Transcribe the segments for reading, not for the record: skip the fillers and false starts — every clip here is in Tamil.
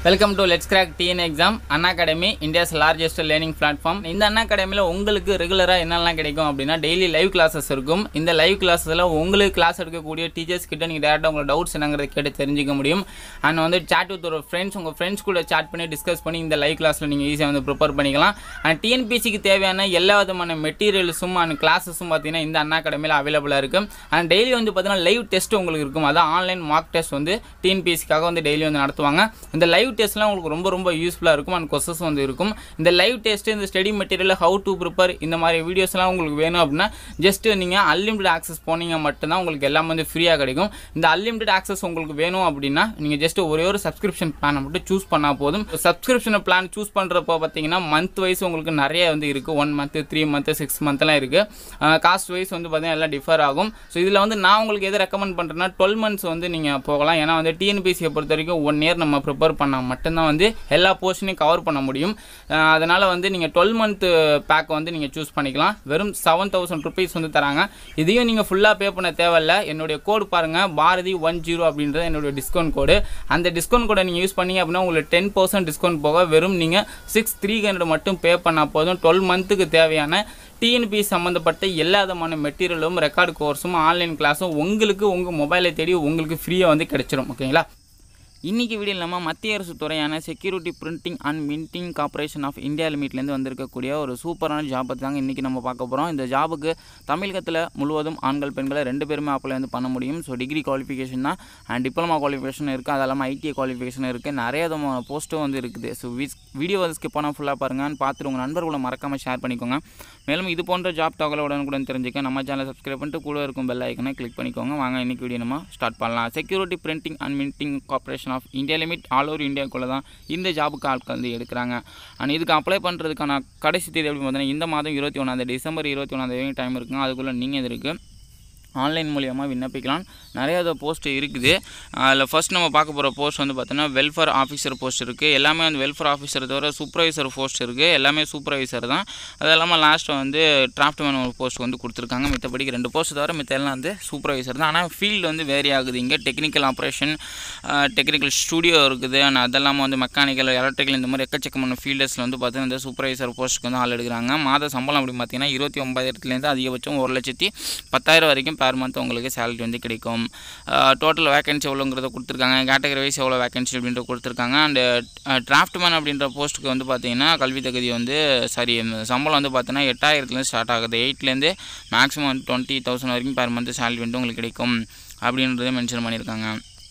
Welcome to Let's Crack TN Exam. Unacademy, India's largest learning platform. இந்த Unacademy உங்களுக்கு ரெகுலரா என்னெல்லாம் கிடைக்கும் அப்படினா டெய்லி லைவ் கிளாसेस இருக்கும். இந்த லைவ் கிளாसेसல உங்களுக்கு கிளாஸ் எடுக்கக்கூடிய டீச்சர்ஸ் கிட்ட நீங்க டைரக்டா உங்க டவுட்ஸ் என்னங்கறத கேட்டு தெரிஞ்சுக்க முடியும். and வந்து chat with your friends உங்க friends கூட chat பண்ணி டிஸ்கஸ் பண்ணி இந்த லைவ் கிளாஸ்ல நீங்க ஈஸியா வந்து ப்ரிப்பேர் பண்ணிக்கலாம். and TNPSC க்கு தேவையான எல்லா விதமான மெட்டீரியல்ஸும் and கிளாसेसும் பாத்தீங்கன்னா இந்த Unacademyல அவேilable இருக்கு. and டெய்லி வந்து பாத்தீங்கன்னா லைவ் டெஸ்ட் உங்களுக்கு இருக்கும். அத ஆன்லைன் மார்க் டெஸ்ட் வந்து TNPSC க்காக வந்து டெய்லி வந்து நடத்துவாங்க. இந்த லைவ் டெஸ்ட்லாம் உங்களுக்கு ரொம்ப யூஸ்ஃபுல்லா இருக்கும் and क्वेश्चंस வந்து இருக்கும். இந்த லைவ் டெஸ்ட் இந்த study material how to prepare இந்த மாதிரி வீடியோஸ்லாம் உங்களுக்கு வேணும் அப்படினா ஜஸ்ட் நீங்க unlimited access போனீங்க மட்டும் தான் உங்களுக்கு எல்லாம் வந்து ஃப்ரீயா கிடைக்கும். இந்த unlimited access உங்களுக்கு வேணும் அப்படினா நீங்க ஜஸ்ட் ஒரே ஒரு subscription plan மட்டும் चूஸ் பண்ணா போதும். subscription plan चूஸ் பண்றப்போ பாத்தீங்கன்னா month wise உங்களுக்கு நிறைய வந்து இருக்கு. 1 month 3 month 6 monthலாம் இருக்கு. காஸ்ட் வைஸ் வந்து பாத்தீங்கன்னா எல்லாம் டிஃபர் ஆகும். சோ இதுல வந்து நான் உங்களுக்கு எதை ரெக்கமெண்ட் பண்றேன்னா 12 months வந்து நீங்க போகலாம். ஏனா வந்து TNPSC பொறுத்த வரைக்கும் 1 year நம்ம ப்ரிப்பேர் பண்ணா மட்டும் தான் வந்து எல்லா போர்ஷனையும் கவர் பண்ண முடியும். அதனால வந்து நீங்க 12 month பேக் வந்து நீங்க चूஸ் பண்ணிக்கலாம். வெறும் 7000 rupees வந்து தராங்க. இதையும் நீங்க ஃபுல்லா பே பண்ண தேவையில்ல. என்னோட கோட் பாருங்க பாரதி 10 அப்படின்றது என்னோட டிஸ்கவுண்ட் கோட். அந்த டிஸ்கவுண்ட் கோட நீங்க யூஸ் பண்ணீங்க அப்படினா உங்களுக்கு 10% டிஸ்கவுண்ட் போக வெறும் நீங்க 6300 மட்டும் பே பண்ணா போதும். 12 monthக்கு தேவையான TNPSC சம்பந்தப்பட்ட எல்லா விதமான மெட்டீரியலும் ரெக்கார்ட் கோர்ஸும் ஆன்லைன் கிளாஸும் உங்களுக்கு உங்க மொபைலை தேடி உங்களுக்கு ஃப்ரீயா வந்து கிடைச்சிரும். ஓகேங்களா? இன்னைக்கு வீடியோல நம்ம மத்திய அரசு துறையான security printing and minting corporation of India லிமிட்ல இருந்து வந்திருக்கக்கூடிய ஒரு சூப்பரான ஜாப் பத்தி தான் இன்னைக்கு நம்ம பார்க்க போறோம். இந்த ஜாபுக்கு தமிழகத்துல முழுவதும் ஆண்கள் பெண்கள் ரெண்டு பேருமே அப்ளை வந்து பண்ண முடியும். சோ டிகிரி குவாலிஃபிகேஷன் தான் and டிப்ளமா குவாலிஃபிகேஷன் இருக்கு. அதெல்லாம் ஐடிஐ குவாலிஃபிகேஷன் இருக்கு. நிறைய விதமான போஸ்ட்டும் வந்து இருக்குது. சோ வீடியோ வந்து ஸ்கிப் பண்ணாம ஃபுல்லா பாருங்க and பார்த்து உங்க நண்பர்களை மறக்காம ஷேர் பண்ணிக்கோங்க. மேலும் இது போன்ற ஜாப் தகவலை உடனுக்குடன் தெரிஞ்சுக்க நம்ம சேனலை சப்ஸ்கிரைப் பண்ணிட்டு கூட இருக்கும் பெல் ஐகானை கிளிக் பண்ணிக்கோங்க. வாங்க இன்னைக்கு வீடியோ நம்ம ஸ்டார்ட் பண்ணலாம். Security printing and minting corporation of India limit all over இந்தியாக்குள்ள தான் இந்த ஜாபுக்கு ஆட்கள் வந்து எடுக்கிறாங்க. அண்ட் இதுக்கு அப்ளை பண்ணுறதுக்கான கடைசி தேதி எப்படி பார்த்தீங்கன்னா இந்த மாதம் 21 டிசம்பர் 21 டைம் இருக்குங்க. அதுக்குள்ளே நீங்கள் இதுக்கு ஆன்லைன் மூலியமாக விண்ணப்பிக்கலாம். நிறைய போஸ்ட் இருக்குது. அதில் ஃபர்ஸ்ட் நம்ம பார்க்க போகிற போஸ்ட் வந்து பார்த்தீங்கன்னா வெல்ஃபேர் ஆஃபீஸர் போஸ்ட் இருக்குது. எல்லாமே வந்து வெல்ஃபேர் ஆஃபீஸர் தவிர சூப்பர்வைசர் போஸ்ட் இருக்குது. எல்லாமே சூப்பர்வைசர் தான். அது இல்லாமல் லாஸ்ட்டு வந்து டிராஃப்ட்மேன் ஒரு போஸ்ட் வந்து கொடுத்துருக்காங்க. மித்தபடிக்கு 2 போஸ்ட் தவிர மித்த எல்லாம் வந்து சூப்பர்வைசர் தான். ஆனால் ஃபீல்டு வந்து வேரி ஆகுது. இங்கே டெக்னிக்கல் ஆப்ரேஷன், டெக்னிக்கல் ஸ்டூடியோ இருக்குது. ஆனால் அதெல்லாமல் வந்து மெக்கானிக்கல், எலக்ட்ரிக்கல் இந்த மாதிரி எக்கச்சக்கமான ஃபீல்டர்ஸில் வந்து பார்த்தீங்கன்னா இந்த சூப்பர்வைசர் போஸ்ட்டுக்கு வந்து ஆள் எடுக்கிறாங்க. மாத சம்பளம் அப்படி பார்த்தீங்கன்னா 29,000 அதிகபட்சம் 1,10,000 வரைக்கும் per month உங்களுக்கு சேலரி வந்து கிடைக்கும். டோட்டல் வேகன்சி எவ்வளோங்கிறத கொடுத்துருக்காங்க. கேட்டகரி வைஸ் எவ்வளோ வேகன்சி அப்படின்ற கொடுத்துருக்காங்க. அண்ட் டிராஃப்ட்மேன் அப்படின்ற போஸ்ட்டுக்கு வந்து பார்த்தீங்கன்னா கல்வி தகுதி வந்து சம்பளம் வந்து பார்த்தீங்கன்னா 8,000 ஸ்டார்ட் ஆகுது. 8லேருந்து மேக்ஸிமம் வந்து 20,000 வரைக்கும் per month சேலரி வந்து உங்களுக்கு கிடைக்கும் அப்படின்றத மென்ஷன் பண்ணியிருக்காங்க.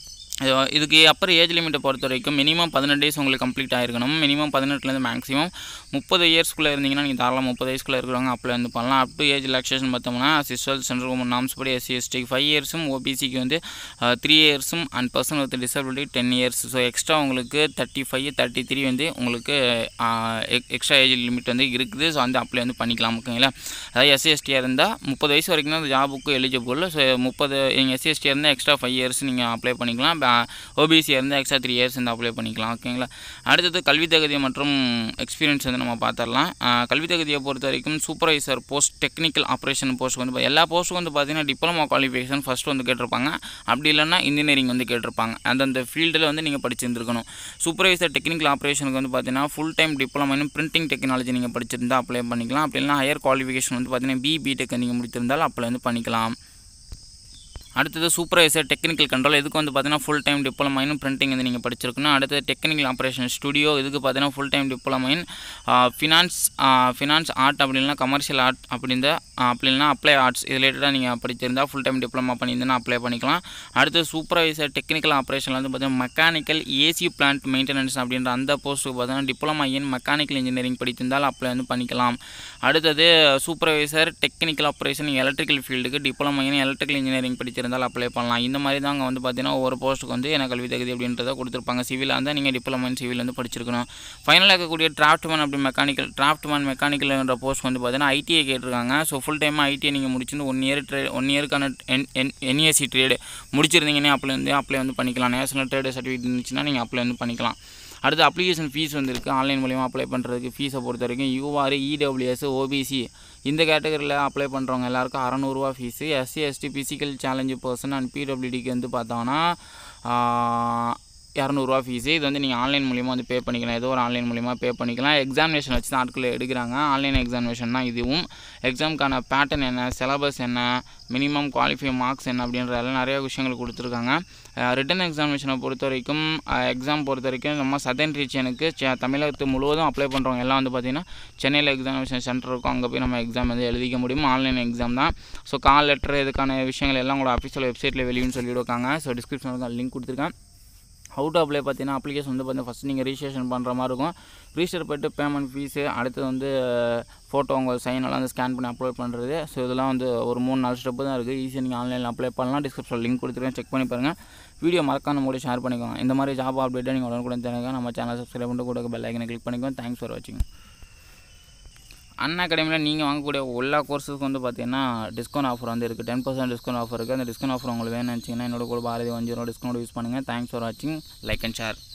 இதுக்கு அப்புறம் ஏஜ் லிமிட்டை பொறுத்த வரைக்கும் மினிமம் 18 days உங்களுக்கு கம்ப்ளீட் ஆகிருக்கணும். மினிமம் 18லேருந்து மேக்ஸிமம் 30 yearsக்குள்ளே இருந்தீங்கன்னா நீங்கள் தாராளமாக 30 வயசுக்குள்ளே இருக்கிறவங்க அப்ளை வந்து பண்ணலாம். அப் டு ஏஜ் ரிலாக்ஸேஷன் பார்த்தோம்னா சிஸ்வல் சென்ட்ரல் கவர்மெண்ட் நாம்ஸ் படி SC/ST 5 years, OBCக்கு வந்து 3 years and person with disability 10 years. So extra உங்களுக்கு 35, 33 வந்து உங்களுக்கு எக்ஸ்ட்ரா ஏஜ் லிமிட் வந்து இருக்குது. ஸோ வந்து அப்ளை வந்து பண்ணிக்கலாம். ஓகேங்களா? அதாவது SC/STயாக இருந்தால் 30 வயசு வரைக்கும் தான் அந்த ஜாபுக்கு எலிஜிபிள். ஸோ 30 நீங்கள் SC/STயாக இருந்தால் எக்ஸ்ட்ரா 5 years நீங்கள் அப்ளை பண்ணிக்கலாம். OBCயாக இருந்தால் எக்ஸ்ட்ரா 3 years வந்து அப்ளை பண்ணிக்கலாம். ஓகேங்களா? அடுத்தது கல்வி தகுதி மற்றும் எக்ஸ்பீரியன்ஸ் வந்து நம்ம பார்த்துடலாம். கல்வி தகுதியை பொறுத்த வரைக்கும் supervisor post, technical operation post வந்து எல்லா போஸ்ட்டுக்கும் வந்து பார்த்தீங்கன்னா டிப்ளமா குவாலிஃபிகேஷன் ஃபஸ்ட் வந்து கேட்டிருப்பாங்க. அப்படி இல்லைன்னா இன்ஜினியரிங் வந்து கேட்டிருப்பாங்க. அந்தந்த ஃபீல்டில் வந்து நீங்கள் படிச்சிருந்துருக்கணும். சூப்பர்வைசர் டெக்னிக்கல் ஆப்ரேஷனுக்கு வந்து பார்த்தீங்கன்னா full time diploma in printing technology நீங்கள் படிச்சிருந்தால் அப்ளை பண்ணிக்கலாம். அப்படி இல்லைனா ஹையர் குவாலிஃபிகேஷன் வந்து பார்த்தீங்கன்னா BTech நீங்கள் முடித்திருந்தால் அப்ளை வந்து பண்ணிக்கலாம். அடுத்தது சூப்பர்வைசர் டெக்னிக்கல் கண்ட்ரோல். இதுக்கு வந்து பார்த்தீங்கன்னா full time diploma in printing வந்து நீங்கள் படிச்சிருக்கணும். அடுத்தது டெக்னிக்கல் ஆப்ரேஷன் ஸ்டுடியோ. இதுக்கு பார்த்தீங்கன்னா full time diploma in finance art அப்படி இல்லைனா கமர்ஷியல் ஆர்ட் அப்படி இல்லைனா அப்ளை ஆர்ட்ஸ் இது ரிலேட்டடாக நீங்கள் படிச்சிருந்தால் ஃபுல் டைம் டிப்ளமா பண்ணியிருந்தேன்னா அப்ளை பண்ணிக்கலாம். அடுத்து சூப்பர்வைசர் டெக்னிக்கல் ஆப்ரேஷனில் வந்து பார்த்தீங்கன்னா மெக்கானிக்கல் AC பிளான்ட் மெயின்டெனன்ஸ் அப்படின்ற அந்த போஸ்ட்டுக்கு பார்த்தீங்கன்னா டிப்ளமா இன் மெக்கானிக்கல் இன்ஜினியரிங் படித்திருந்தால் அப்ளை வந்து பண்ணிக்கலாம். அடுத்தது சூப்பர்வைசர் டெக்னிக்கல் ஆப்ரேஷன் எலக்ட்ரிக்கல் ஃபீல்டுக்கு டிப்ளமா இன் எலக்ட்ரிக்கல் இன்ஜினியரிங் இருந்தால் அப்ளை பண்ணலாம். இந்த மாதிரி தாங்க வந்து பார்த்தீங்கன்னா ஒவ்வொரு போஸ்ட்டுக்கு வந்து என்ன கல்வி தகுதி அப்படின்றத கொடுத்துருப்பாங்க. சிவிலாக இருந்தால் நீங்கள் டிப்ளமா இன் சிவில் வந்து படிச்சிருக்கணும். ஃபைனலாக இருக்கக்கூடிய டிராஃப்ட்மேன் அப்படி மெக்கானிக்கல் என்ற போஸ்ட் வந்து பார்த்தீங்கன்னா ITI கேட்டிருக்காங்க. ஸோ ஃபுல் டைமாக ITI நீங்கள் முடிச்சுட்டு 1 இயருக்கான NESC ட்ரேடு முடிச்சிருந்தீங்கன்னா அப்ளை வந்து பண்ணிக்கலாம். நேஷனல் ட்ரேடு சர்டிஃபிகேட் இருந்துச்சுன்னா நீங்கள் அப்ளை வந்து பண்ணிக்கலாம். அடுத்து அப்ளிகேஷன் ஃபீஸ் வந்து இருக்குது. ஆன்லைன் மூலியமாக அப்ளை பண்ணுறதுக்கு ஃபீஸை பொறுத்த வரைக்கும் UR, EWS, OBC இந்த கேட்டகரியில் அப்ளை பண்ணுறவங்க எல்லாருக்கும் 600 ரூபா fees. SC/ST physical challenge person and PWDக்கு வந்து பார்த்தோன்னா ரூ. 200 ஃபீஸு. இது வந்து நீங்கள் ஆன்லைன் மூலியமாக வந்து பே பண்ணிக்கலாம். ஏதோ ஒரு ஆன்லைன் மூலியமாக பே பண்ணிக்கலாம். எக்ஸாமினேஷன் வச்சு தான் ஆட்கள் எடுக்கிறாங்க. ஆன்லைன் எக்ஸாமினேஷன் தான் இதுவும். எக்ஸாமுக்கான பேட்டர்ன் என்ன, சிலபஸ் என்ன, மினிமம் குவாலிஃபை மார்க்ஸ் என்ன அப்படின்றதெல்லாம் நிறைய விஷயங்கள் கொடுத்துருக்காங்க. ரிட்டன் எக்ஸாமினேஷனை பொறுத்த வரைக்கும் எக்ஸாம் பொறுத்த வரைக்கும் நம்ம சதர்ன் ரீஜனுக்கு தமிழகத்து முழுவதும் அப்ளை பண்ணுறவங்க எல்லாம் வந்து பார்த்திங்கன்னா சென்னையில் எக்ஸாமினேஷன் சென்டர் இருக்கும். அங்கே போய் நம்ம எக்ஸாம் வந்து எழுதிக்க முடியும். ஆன்லைன் எக்ஸாம் தான். ஸோ கால் லெட்டர் இதுக்கான விஷயங்கள் எல்லாம் உங்களோட அஃபிஷியல் வெப்சைட்டில் வெளியுன்னு சொல்லிவிடுவாங்க. ஸோ டிஸ்கிரிப்ஷனுக்கு லிங்க் கொடுத்துருக்கேன். ஹவு டு அப்ளை பார்த்தீங்கன்னா அப்ளிகேஷன் வந்து பார்த்தீங்கன்னா ஃபஸ்ட்டு நீங்கள் ரிஜிஸ்ட்ரேஷன் பண்ணுற மாதிரி இருக்கும். ரிஜிஸ்டர் பண்ணிட்டு பேமெண்ட் ஃபீஸு, அடுத்து வந்து ஃபோட்டோ உங்கள் சைன் எல்லாம் வந்து ஸ்கேன் பண்ணி அப்லோட் பண்ணுறது. ஸோ இதெல்லாம் வந்து ஒரு 3-4 ஸ்டெப்பு தான் இருக்குது. ஈஸியாக நீங்கள் ஆன்லைனில் அப்ளை பண்ணலாம். டிஸ்கிரிப்ஷனில் லிங்க் கொடுத்துருக்கேன், செக் பண்ணி பாருங்கள். வீடியோ மறக்காம கூட ஷேர் பண்ணிக்கோங்க. இந்த மாதிரி ஜாப் அப்டேட்டை நீங்கள் உடனுக்குடன் தெரிஞ்சுக்க நம்ம சேனல் சப்ஸ்கிரைப் பண்ணிட்டு கூட பெல் ஐக்கனை கிளிக் பண்ணிக்கோங்க. தேங்க்ஸ் ஃபார் வாட்சிங். அன்அகாடமியில் நீங்கள் வாங்கக்கூடிய எல்லா கோர்ஸுக்கும் வந்து பார்த்தீங்கன்னா டிஸ்கவுண்ட் ஆஃபர் வந்து இருக்குது. 10% டிஸ்கவுண்ட் ஆஃபர் இருக்குது. அந்த டிஸ்கவுண்ட் ஆஃபர் உங்களுக்கு வேணும்னு நினச்சிங்கன்னா என்னோட கூட பாரதி 10 டிஸ்கவுண்ட் யூஸ் பண்ணுங்கள். தேங்க்ஸ் ஃபார் வாட்சிங். Like and share.